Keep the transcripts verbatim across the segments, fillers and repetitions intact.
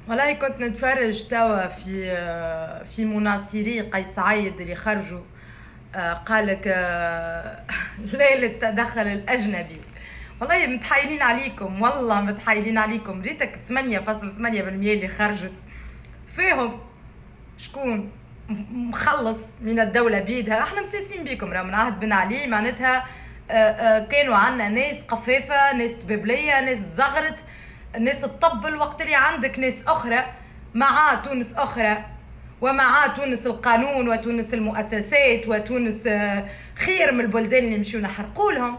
والله كنت نتفرج توا في في مناصري قيس سعيد اللي خرجوا. آه، قالك آه، ليلة التدخل الأجنبي. والله متحايلين عليكم، والله متحايلين عليكم. ريتك ثمانية فاصلة ثمانية بالمية اللي خرجت فيهم شكون مخلص من الدولة بيدها. احنا مسيسين بيكم، راه من عهد بن علي معناتها. آه، آه، كانوا عنا ناس قفافة، ناس تببلية، ناس زغرت، ناس تطبل، وقت اللي عندك ناس أخرى مع تونس أخرى، ومع تونس القانون وتونس المؤسسات وتونس آه، خير من البلدان اللي مشيو نحرقوا لهم.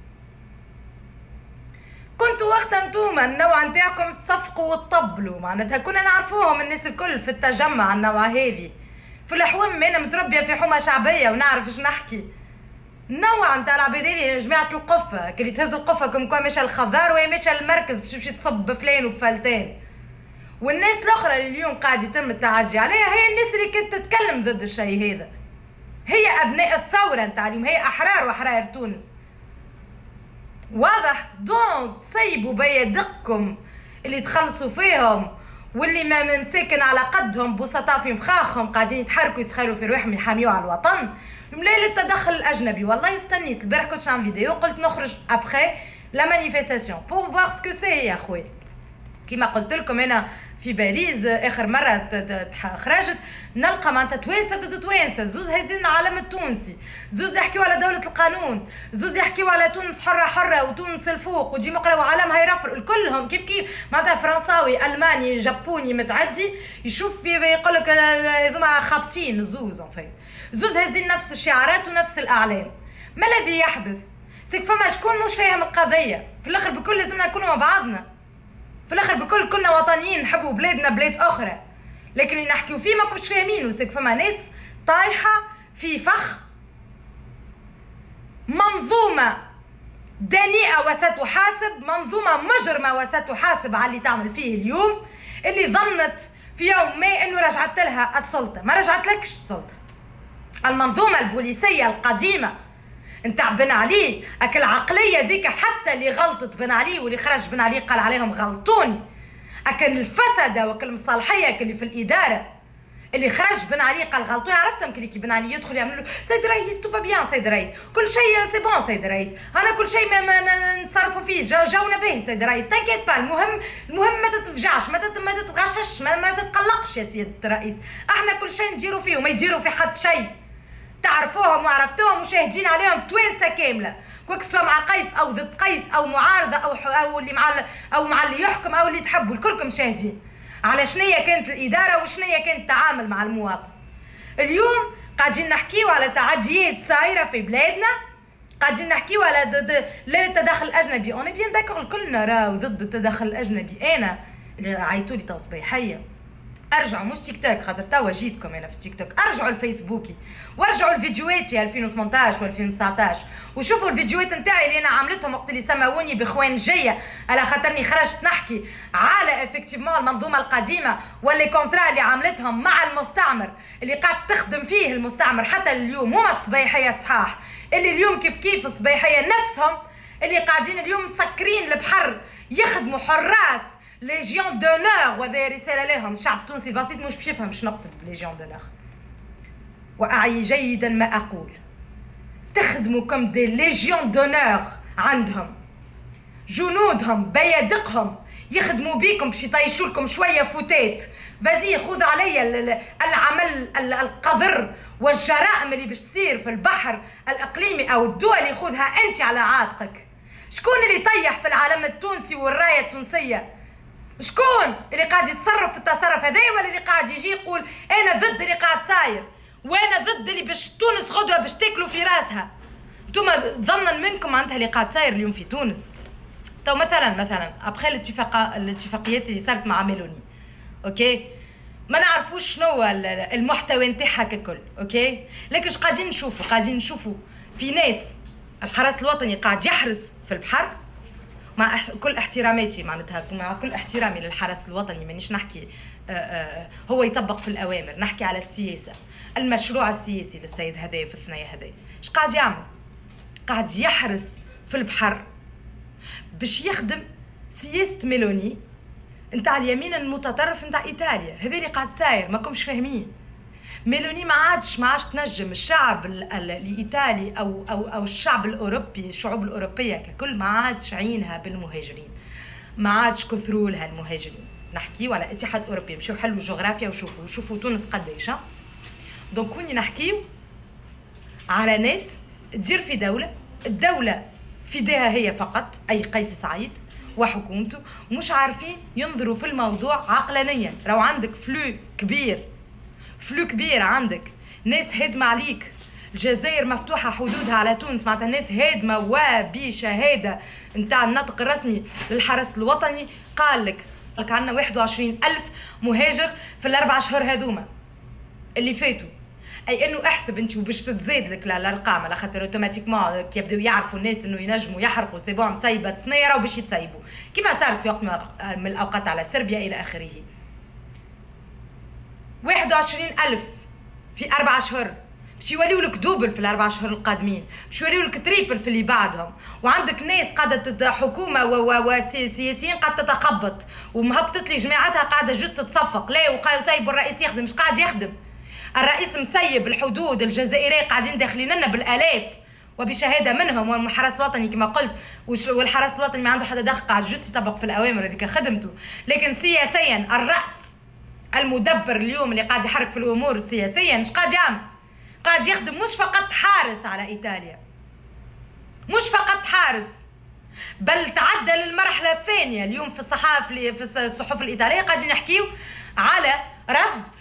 كنتوا وقتها انتوما النوع نتاعكم تصفقوا وتطبلوا، معناتها كنا نعرفوهم الناس الكل في التجمع النوع هذه. في الحوم انا متربيه في حومه شعبيه ونعرف ايش نحكي. النوع نتاع العباد اللي جماعه القفه كي تهز القفه كم كان مشى الخضار وهي مشى المركز باش تمشي تصب بفلان وبفلتان. والناس الاخرى اللي اليوم قاعد يتم التعدي عليها هي الناس اللي كانت تتكلم ضد الشيء هذا. هي ابناء الثوره نتاع اليوم، هي احرار واحرار تونس. واضح؟ دونك تصيبوا بيدقكم اللي تخلصوا فيهم، واللي ما مساكن على قدهم بسطاء في مخاخهم قاعدين يتحركوا يسخروا في رواحهم يحاميوا على الوطن. مليل التدخل الاجنبي. والله استنيت البارح كنت نعمل فيديو قلت نخرج ابخي لا مانيفيستاسيون بور فوار سكو سي يا خويا. كيما قلت لكم انا في باريس اخر مره خرجت نلقى معناتها توانسه ضد توانسه، زوز هازين العالم التونسي، زوز يحكيوا على دوله القانون، زوز يحكيوا على تونس حره حره وتونس الفوق وديمقراطيه وعالمها يرفرق كلهم كيف كيف. معناتها فرنساوي الماني جابوني متعدي يشوف في يقول لك هذوما خابطين الزوز فين زوز هازين نفس الشعارات ونفس الاعلام. ما الذي يحدث؟ سيك فما شكون مش فاهم القضيه. في الاخر بكل لازمنا نكونوا مع بعضنا، في الاخر بكل كنا وطنيين نحبوا بلادنا بلاد اخرى، لكن اللي نحكيو فيه ما كنتش فاهمين. وسيك فما ناس طايحه في فخ منظومه دنيئه وستحاسب، منظومه مجرمه وستحاسب على اللي تعمل فيه اليوم. اللي ظنت في يوم ما انه رجعت لها السلطه، ما رجعت لكش السلطه. المنظومه البوليسيه القديمه نتاع بن علي، اك العقليه ذيك حتى اللي غلطت بن علي واللي خرج بن علي قال عليهم غلطوني، اكن الفسده وكل المصالحيه اللي في الاداره اللي خرج بن علي قال غلطوني. عرفتهم كي بن علي يدخل يعمل له سيد رئيس تو بيان سيد رئيس كل شيء سي بون سيد رئيس انا كل شيء ما, ما نتصرفوا فيه جو جونا به سيد رئيس تنكيت با. المهم المهم ما تتفجعش، ما ما تتغشش، ما, ما تتقلقش يا سيد الرئيس، احنا كل شيء نديروا فيه وما يديروا في حد شيء. تعرفوهم وعرفتوهم وشاهدين عليهم توانسه كامله، كوك سوا مع قيس او ضد قيس او معارضه او او اللي مع او مع اللي يحكم او اللي تحبوا، الكلكم شاهدين على شنية كانت الاداره وشنية كانت التعامل مع المواطن. اليوم قاعدين نحكيو على تعديات صايره في بلادنا، قاعدين نحكيو على لا التدخل الاجنبي. انا بيان داكور كلنا راهو ضد التدخل الاجنبي. انا اللي عيطولي تو صبيحيه ارجعوا مش تيك توك خاطر توا جيتكم انا في التيك توك، ارجعوا الفيسبوكي وارجعوا الفيديوهاتي ألفين وثمنطاش و2019 وشوفوا الفيديوهات نتاعي اللي انا عملتهم وقت اللي سماوني بخوان جيه على خاطرني خرجت نحكي على افكتيفمون المنظومه القديمه واللي كونترا اللي عملتهم مع المستعمر اللي قاعد تخدم فيه المستعمر حتى اليوم. هما الصبيحيه صحاح اللي اليوم كيف كيف الصبيحيه نفسهم اللي قاعدين اليوم مسكرين البحر يخدموا حراس ليجيون دونور، وهذا رساله لهم. الشعب التونسي البسيط مش باش يفهم اش نقصد بليجيون دونور، واعي جيدا ما اقول. تخدموا كم دي ليجيون دونور، عندهم جنودهم بيادقهم يخدموا بيكم باش يطيشوا لكم شويه فوتات. فازي خذ عليا العمل القذر والجرائم اللي باش تصير في البحر الاقليمي او الدولي خذها انت على عاتقك. شكون اللي يطيح في العالم التونسي والرايه التونسيه؟ شكون اللي قاعد يتصرف في التصرف هذايا، ولا اللي قاعد يجي يقول انا ضد اللي قاعد صاير وانا ضد اللي باش تونس غدوه باش تاكلوا في راسها؟ انتوما ظنا منكم معناتها اللي قاعد صاير اليوم في تونس. تو مثلا مثلا ابخي الاتفاق الاتفاقيات اللي صارت مع ميلوني، اوكي، ما نعرفوش شنو المحتوى نتاعها ككل، اوكي، لكن قاعدين نشوفوا قاعدين نشوفوا في ناس الحرس الوطني قاعد يحرس في البحر مع كل احتراماتي معناتها مع كل احترامي للحرس الوطني، مانيش نحكي آآ آآ هو يطبق في الاوامر، نحكي على السياسه، المشروع السياسي للسيد هذايا في الثنايا هذايا. اش قاعد يعمل؟ قاعد يحرس في البحر باش يخدم سياسه ميلوني نتاع اليمين المتطرف نتاع ايطاليا، هذا اللي قاعد ساير ماكمش فاهمين. ميلوني ما عادش ما عادش تنجم الشعب الايطالي او او او الشعب الاوروبي، الشعوب الاوروبيه ككل ما عادش عينها بالمهاجرين، ما عادش كثروا لها المهاجرين. نحكيو على اتحاد اوروبي، مشيو حلوا الجغرافيا وشوفوا شوفوا تونس قديش. دونك كوني نحكيو على ناس تدير في دوله، الدوله في ايديها هي فقط، اي قيس سعيد وحكومته، ومش عارفين ينظروا في الموضوع عقلانيا. لو عندك فلو كبير فلو كبير، عندك ناس هادمه عليك، الجزائر مفتوحه حدودها على تونس، معناتها ناس هادمه وبشهاده نتاع النطق الرسمي للحرس الوطني قال لك لك عندنا واحد وعشرين ألف مهاجر في الاربع اشهر هذوما اللي فاتوا. اي انه احسب انت وباش تتزاد لك الارقام، على خاطر اوتوماتيكمون كي يبداو يعرفوا الناس انه ينجموا يحرقوا سي بون مسيبه ثنيه راهو باش يتسيبوا، كيما صارت في وقت من الاوقات على صربيا الى اخره. واحد وعشرين ألف في أربع أشهر، باش يوليو لك دوبل في الأربع أشهر القادمين، باش يوليو لك تريبل في اللي بعدهم. وعندك ناس قاعدة حكومة وسياسيين قاعدة تتخبط ومهبطت لي جماعتها قاعدة جست تصفق، لا وقاعد سايب الرئيس يخدم، مش قاعد يخدم. الرئيس مسيب الحدود الجزائرية قاعدين داخلين لنا بالآلاف وبشهادة منهم، والحرس الوطني كما قلت، والحرس الوطني ما عنده حدا داخل قاعد جست يطبق في الأوامر هذيك خدمته. لكن سياسيا الرأس المدبر اليوم اللي قاعد يحرك في الامور السياسيه مش قاعد يعمل، قاعد يخدم مش فقط حارس على ايطاليا، مش فقط حارس، بل تعدى للمرحله الثانيه. اليوم في الصحافه في الصحف الايطاليه قاعدين يحكيو على رصد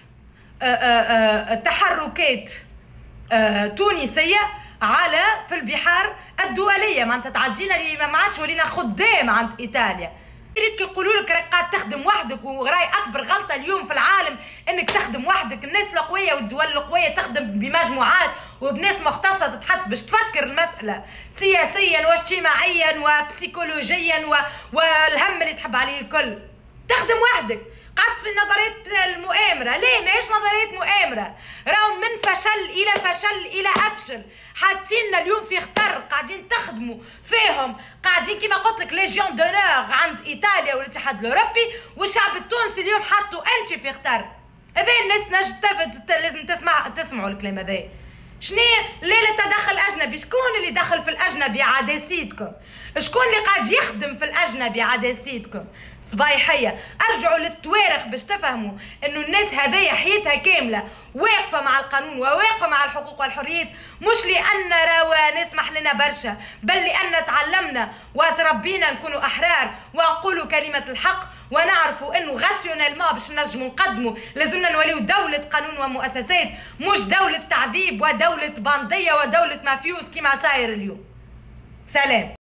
تحركات تونسيه على في البحار الدوليه، معناتها تعدينا اللي ما عادش ولينا خدام عند ايطاليا. يريدك يقولوا لك راك قاعد تخدم وحدك، وراي اكبر غلطه اليوم في العالم انك تخدم وحدك. الناس القويه والدول القويه تخدم بمجموعات وبناس مختصه تتحط باش تفكر المساله سياسيا واجتماعيا وبسيكولوجيا و... والهم اللي تحب عليه الكل. تخدم وحدك قعدت في نظريه المؤامره، ليه ماهيش نظريه مؤامره، راهو من فشل الى فشل الى افشل. حاطيننا اليوم في خطر، قاعدين تخدموا فيهم، قاعدين كيما قلت لك ليجيون دونور عند ايطاليا والاتحاد الاوروبي، والشعب التونسي اليوم حطوا انت في خطر. هذا الناس نجم لازم تسمع تسمعوا الكلام هذا. شنو ليله تدخل اجنبي؟ شكون اللي دخل في الاجنبي عدسيتكم؟ شكون اللي قاعد يخدم في الاجنبي عدسيتكم؟ صبايحيه، ارجعوا للتواريخ باش تفهموا انه الناس هذيا حياتها كامله واقفه مع القانون وواقفه مع الحقوق والحريات، مش لان راهو نسمح لنا برشا، بل لان تعلمنا وتربينا نكونوا احرار ونقولوا كلمه الحق، ونعرفوا انه غاسيونيلمون باش نجموا نقدموا لازمنا نوليو دوله قانون ومؤسسات، مش دوله تعذيب ودوله بانديه ودوله مافيوز كيما صاير اليوم. سلام.